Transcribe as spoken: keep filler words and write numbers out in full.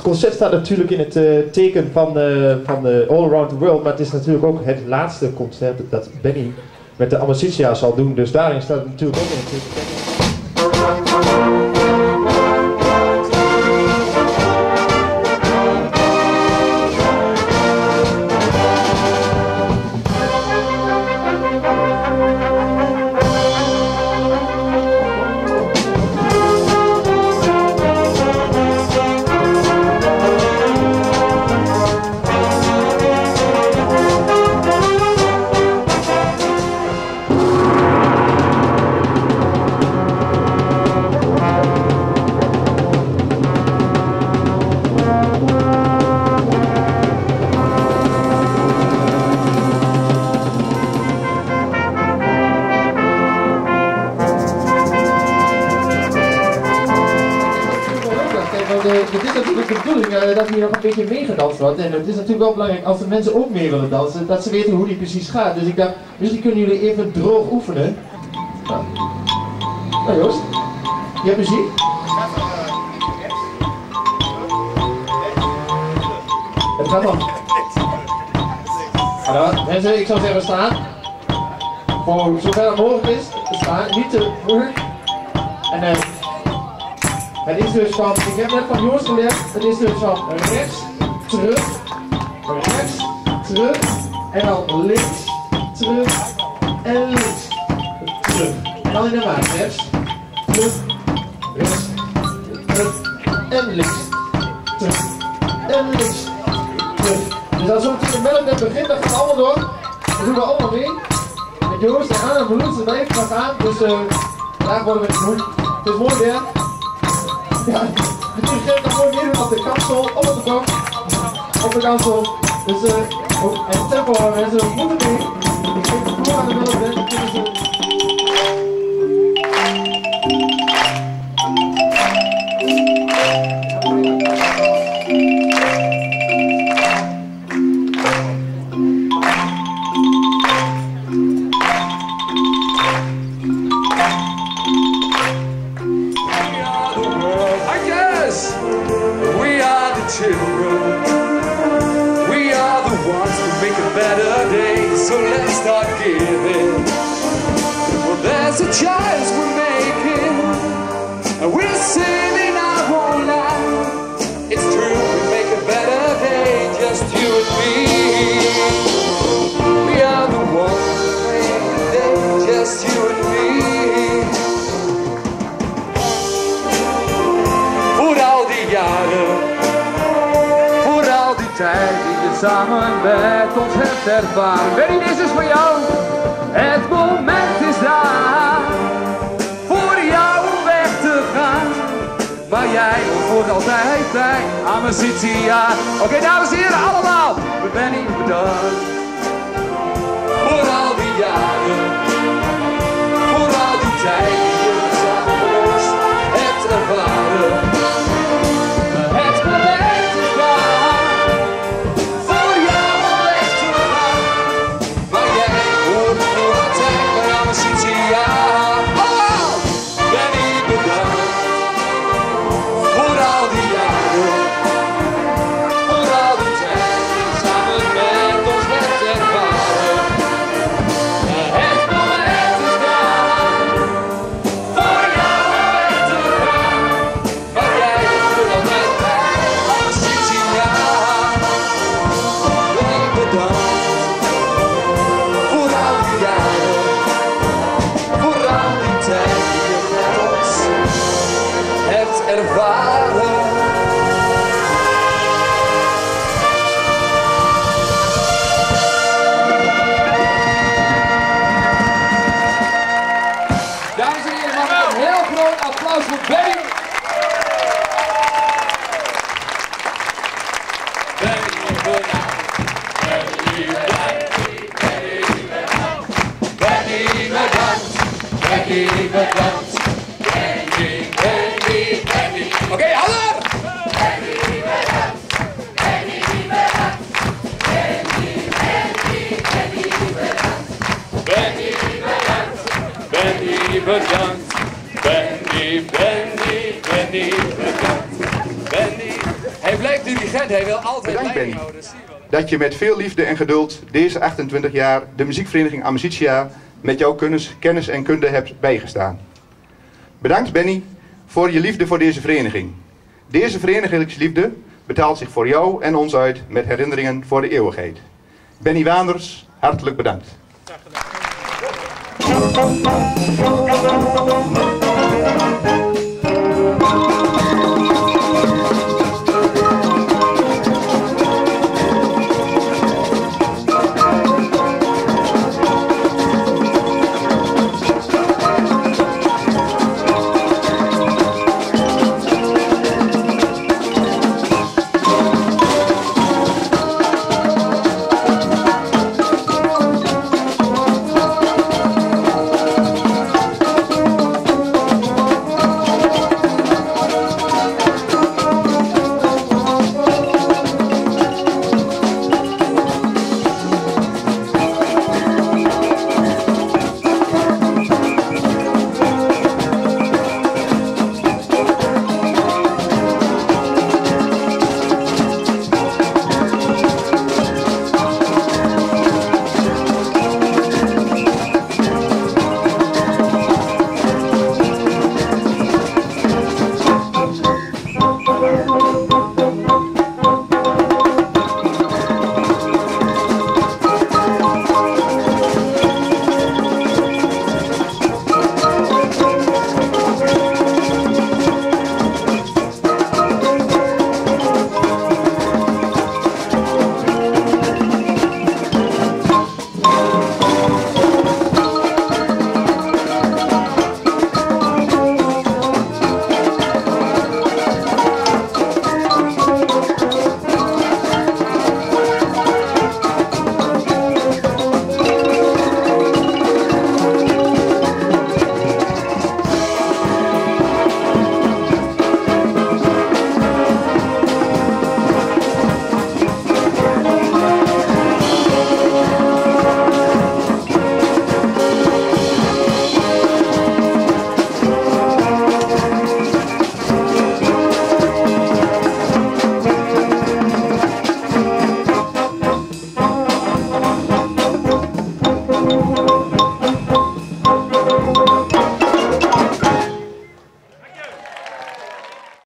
concert staat natuurlijk in het uh, teken van, uh, van uh, All Around the World, maar het is natuurlijk ook het laatste concert dat Benny met de Amicitia zal doen, dus daarin staat het natuurlijk ook in het teken. Het is natuurlijk de bedoeling uh, dat hier nog een beetje meegedanst wordt. En het is natuurlijk wel belangrijk als de mensen ook mee willen dansen, dat ze weten hoe die precies gaat. Dus ik dacht, misschien kunnen jullie even droog oefenen. Nou, nou Joost, je hebt muziek? Het gaat dan. Nou, mensen, ik zou zeggen staan. Voor zover het mogelijk is, staan, niet te vroeg. En uh, het is dus van, ik heb net van Joost geleerd, het is dus van rechts, terug, rechts, terug, en dan links, terug, en links, terug. En dan in de maat, rechts, terug, rechts, terug, en links, terug, en links, terug. Dus als we meteen melk net begint, dan gaan we allemaal door. Dan doen we allemaal mee. Met Joost en Anna en Bloed, ze blijven maar gaan, dus uh, vandaag worden we het moe. Het is mooi weer. Ja, het geeft dan gewoon meedoen op de kansel, op de bank, op de kansel. Dus uh, oh, en tempo mensen, we moeten mee. Ik geef de vloer aan de melk, kunnen ze... Children, we are the ones who make a better day, so let's start giving. Well, there's a choice we're making, and we're saving our whole life. It's true, we make a better day, just you and me. We are the ones who make a day, just you and me. Voor al die jaren, tijd die je samen met ons hebt ervaren. Benny, dit is voor jou. Het moment is daar voor jou weg te gaan, waar jij voor altijd bij Amicitia. Oké, okay, dames en heren, allemaal. We Benny bedankt voor al die jaren, voor al die tijd die je samen met ons hebt ervaren. Oké, hallo! Benny bedankt, Benny, Benny, Benny bedankt, Benny. Hij blijkt dirigent, hij wil altijd Bedankt, leiding Benny. houden. Dat zie je wel. Dat je met veel liefde en geduld deze achtentwintig jaar de muziekvereniging Amicitia met jouw kennis, kennis en kunde hebt bijgestaan. Bedankt, Benny, voor je liefde voor deze vereniging. Deze verenigingsliefde betaalt zich voor jou en ons uit met herinneringen voor de eeuwigheid. Benny Waanders, hartelijk bedankt. Graag gedaan.